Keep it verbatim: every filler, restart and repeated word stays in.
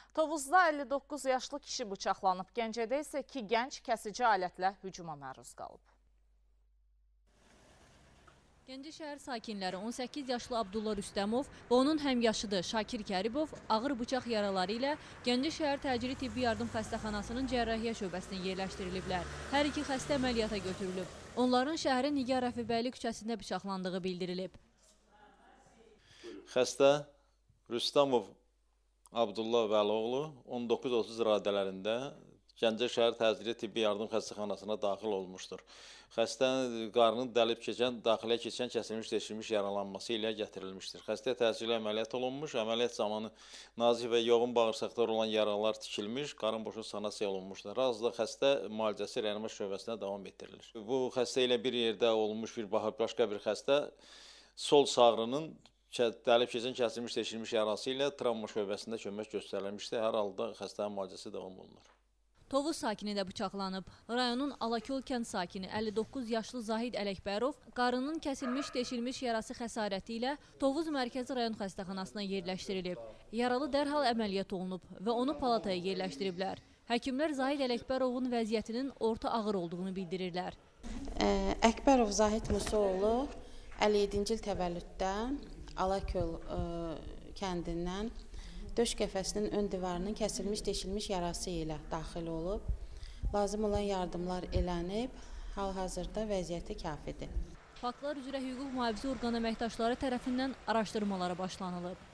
Tovuzda əlli doqquz yaşlı kişi bıçaqlanıb. Gəncədə isə iki gənc kəsici alətlə hücuma məruz qalıb. Gəncə şəhər sakinləri on səkkiz yaşlı Abdullah Rüstəmov və onun həmyaşıdı Şakir Kəribov ağır bıçaq yaraları ilə Gəncə şəhər təcili tibbi yardım xəstəxanasının cərrahiyyə şöbəsinə yerləşdiriliblər. Hər iki xəstə əməliyyata götürülüb. Onların şəhərin Nigar Rəfibəyli küçəsində bıçaqlandığı bildirilib. Xəstə Rüstəmov Abdullah Vəloğlu on doqquz otuz radələrində Gəncə şəhər təcili tibbi yardım xəstəxanasına daxil olmuşdur. Xəstənin qarnını dəlib keçən, daxilə keçən kəsilmiş deşilmiş yaralanması ilə gətirilmişdir. Xəstəyə təcili əməliyyat olunmuş, əməliyyat zamanı nazik və yoğun bağırsaqlar olan yaralar tikilmiş, qarın boşluğu sanasiya olunmuşdur. Hazırda xəstə müalicəsi reanimasiya şöbəsinə davam etdirilir. Bu xəstə ilə bir yerdə olmuş bir başqa bir xəstə sol sağrının dəlib keçən kəsilmiş deşilmiş yarası ilə travma şöbəsində kömək göstərilmişdir. Hər halda xəstənin müalicəsi davam olunur. Tovuz sakini də bıçaqlanıb. Rayonun Alakol kənd sakini əlli doqquz yaşlı Zahid Ələkbərov qarının kəsilmiş deşilmiş yarası xəsarəti ilə Tovuz Mərkəzi rayon xəstəxanasına yerləşdirilib. Yaralı dərhal əməliyyat olunub və onu palataya yerləşdiriblər. Həkimlər Zahid Ələkbərovun vəziyyətinin orta ağır olduğunu bildirirlər. Əkbərov Zahid Musoğlu əlli yeddinci il təvəllüddən Alakol kəndindən döş qəfəsinin ön divarının kəsilmiş, deşilmiş yarası ilə daxil olub. Lazım olan yardımlar elənib, hal-hazırda vəziyyəti kafidir. Faktlar üzrə hüquq mühafizə orqanı əməkdaşları tərəfindən araşdırmalara başlanılıb.